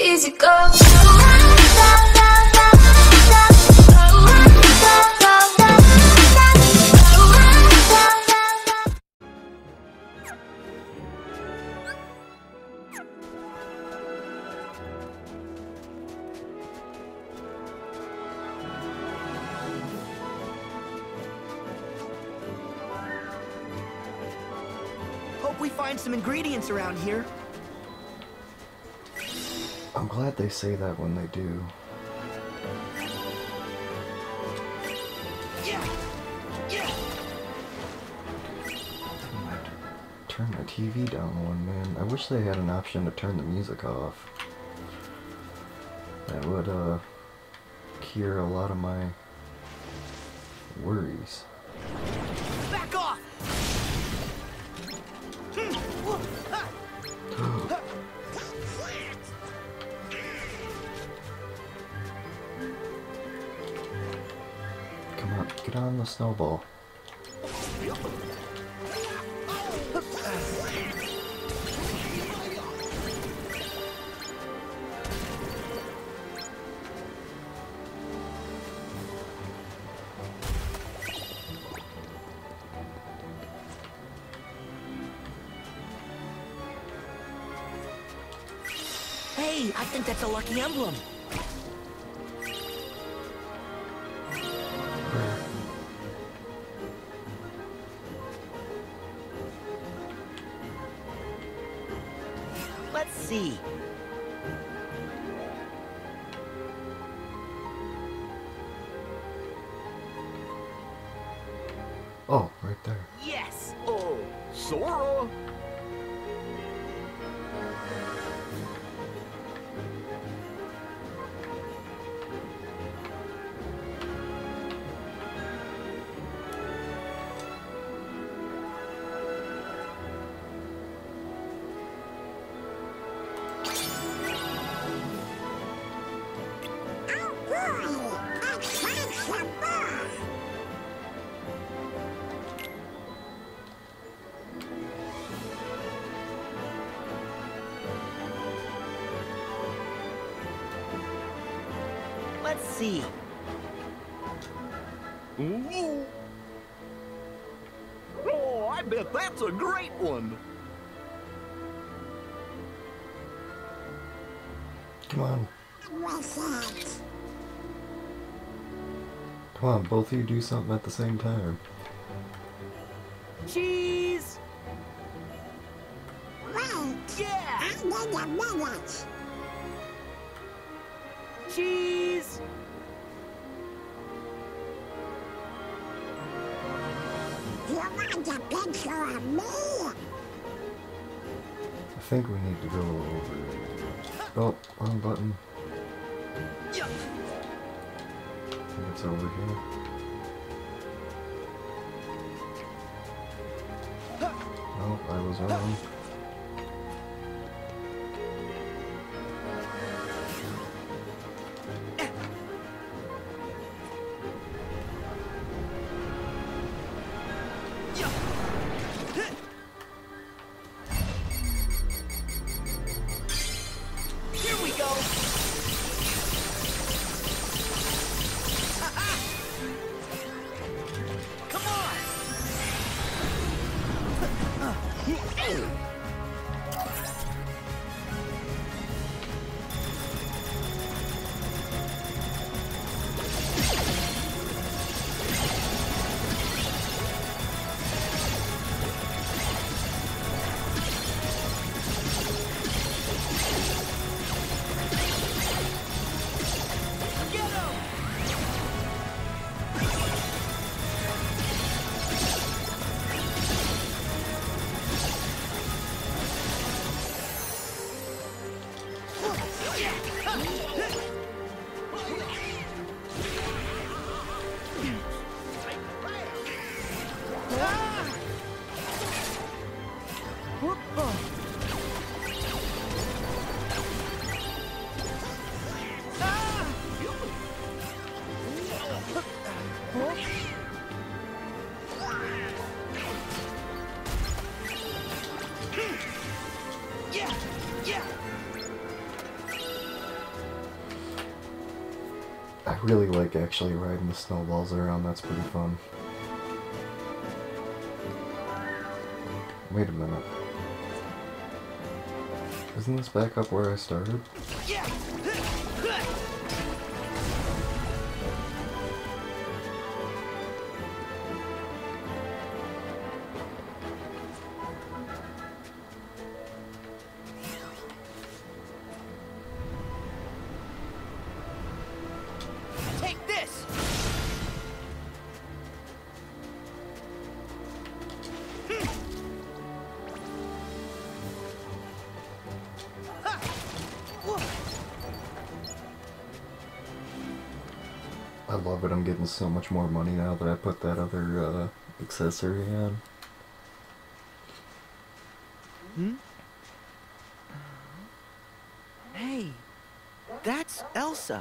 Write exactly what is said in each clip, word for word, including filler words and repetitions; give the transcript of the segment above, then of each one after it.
easy go. Hope we find some ingredients around here. I'm glad they say that when they do. Yeah. Yeah. I have to turn my T V down one, man. I wish they had an option to turn the music off. That would, uh, cure a lot of my worries. Back off. Come on, get on the snowball. Hey, I think that's a lucky emblem. Let's see. Oh, right there. Yes. Oh, Sora? Let's see. Ooh. Oh, I bet that's a great one. Come on. Come on, both of you do something at the same time. Cheese. Yeah. Cheese. You want a picture of me? I think we need to go over... Oh, wrong button. Yeah. I think it's over here. Nope, I was wrong. Here we go. Come on. Get him. Yeah, yeah. I really like actually riding the snowballs around, that's pretty fun. Wait a minute. Isn't this back up where I started? Yeah. Take this. I love it, I'm getting so much more money now that I put that other uh, accessory on. Hmm? Hey, that's Elsa.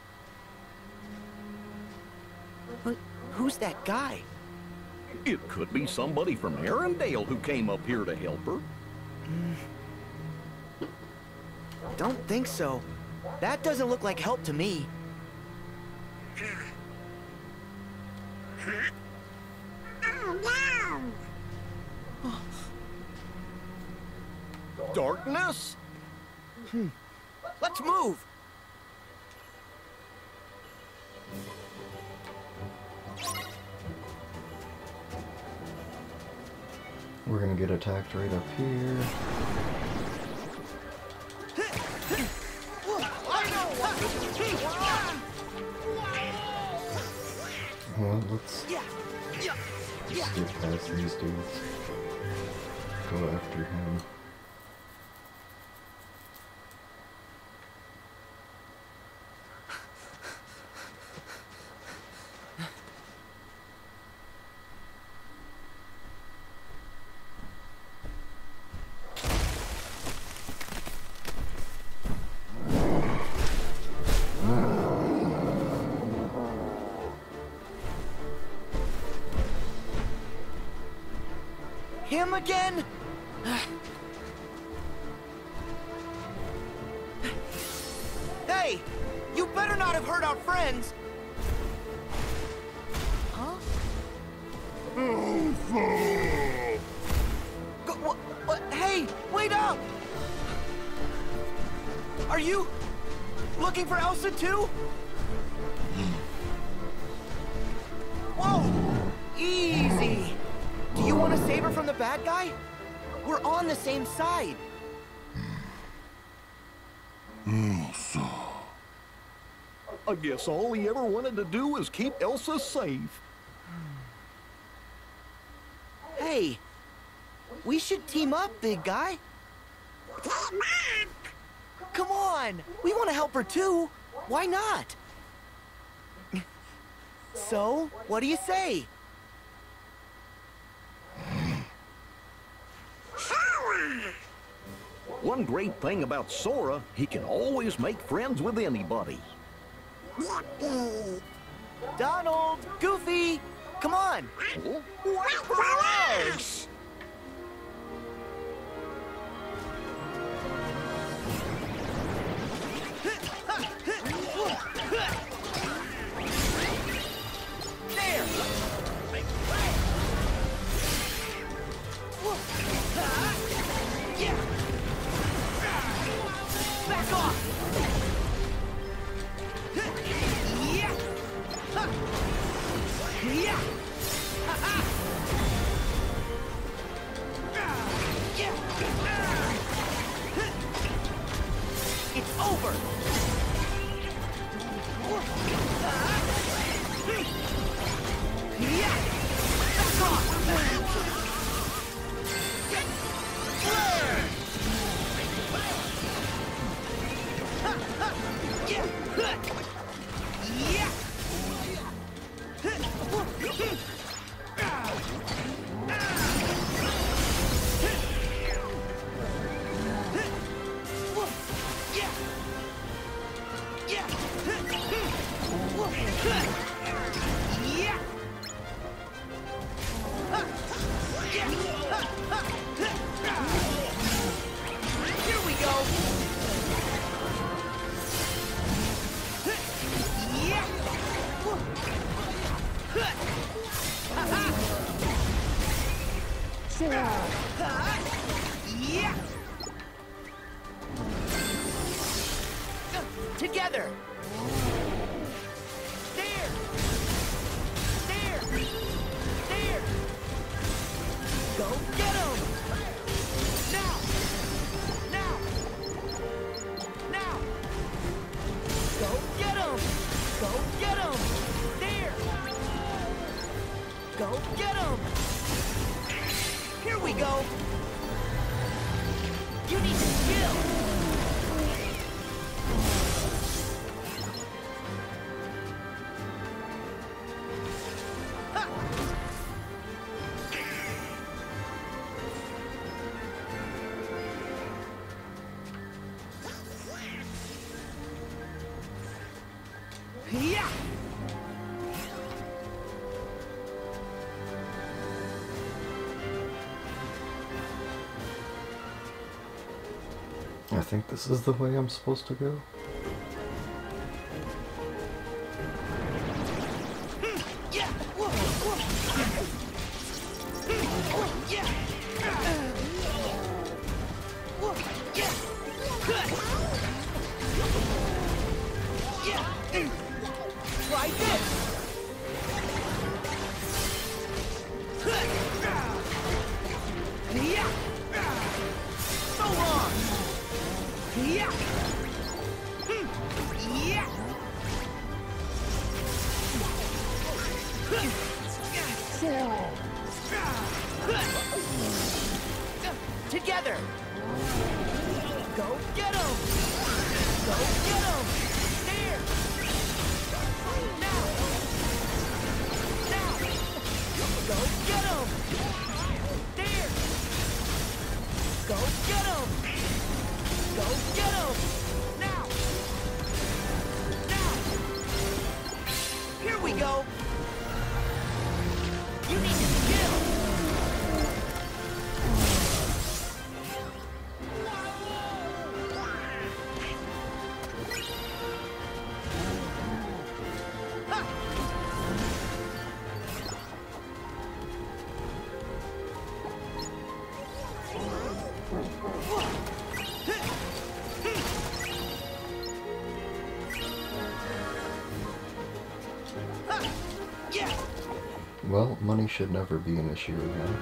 But who's that guy? It could be somebody from Arendelle who came up here to help her. Don't think so. That doesn't look like help to me. Oh no! Darkness? Let's move. We're gonna get attacked right up here. Well, let's Yeah. Yeah. just get past these dudes. Go after him. Him again? Hey, you better not have hurt our friends. Huh? Go, what, what? Hey, wait up! Are you looking for Elsa too? Whoa! Easy! Do you want to save her from the bad guy? We're on the same side. I guess all he ever wanted to do was keep Elsa safe. Hey, we should team up, big guy. Team up! Come on, we want to help her too. Why not? So, what do you say? Sora! One great thing about Sora, he can always make friends with anybody. Yippee! Donald, Goofy, come on. Oh, Wait for us! There. Yeah. Back off. Yeah. Yeah. It's over. Yeah. Back off. Here we go. Yeah. Together! There! There! There! Go get him! Now! Now! Now! Go get him! Go get him! There! Go get him! Here we go! You need to chill! Yeah! I think this is the way I'm supposed to go. Yeah! Whoa, whoa. Yeah! Whoa, yeah! Yeah! Try this! Yeah! So long! Yeah! Yeah! Together! Go get him! Go get him! There! Now! Now! Go get him! There! Go get him! Go get him! Now! Now! Here we go! You need to chill! Yeah! Well, money should never be an issue again.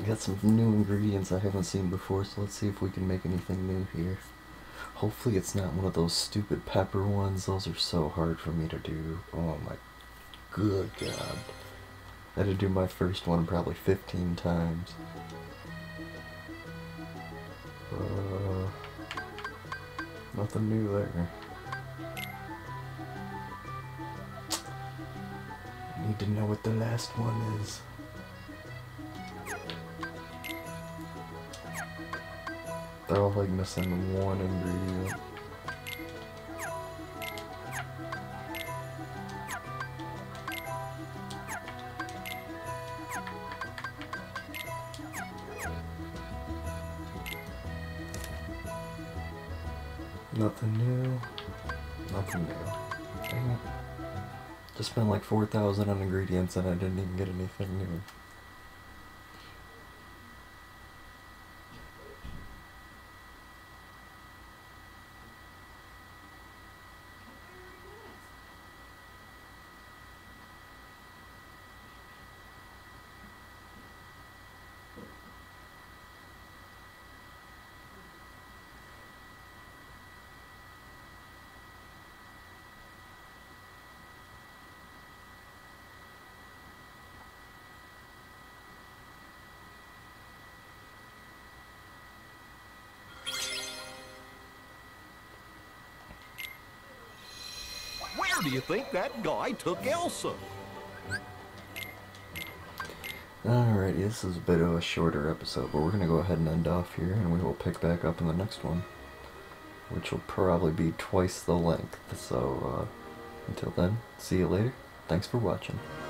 got some new ingredients I haven't seen before, so let's see if we can make anything new here. Hopefully it's not one of those stupid pepper ones. Those are so hard for me to do. Oh my good god. I had to do my first one probably fifteen times. Uh, nothing new there. Need to know what the last one is. They're all like missing one ingredient. Nothing new. Nothing new. Dang it. Just spent like four thousand on ingredients and I didn't even get anything new. Where do you think that guy took Elsa? Alrighty, this is a bit of a shorter episode, but we're going to go ahead and end off here, and we will pick back up in the next one, which will probably be twice the length. So, uh, until then, see you later. Thanks for watching.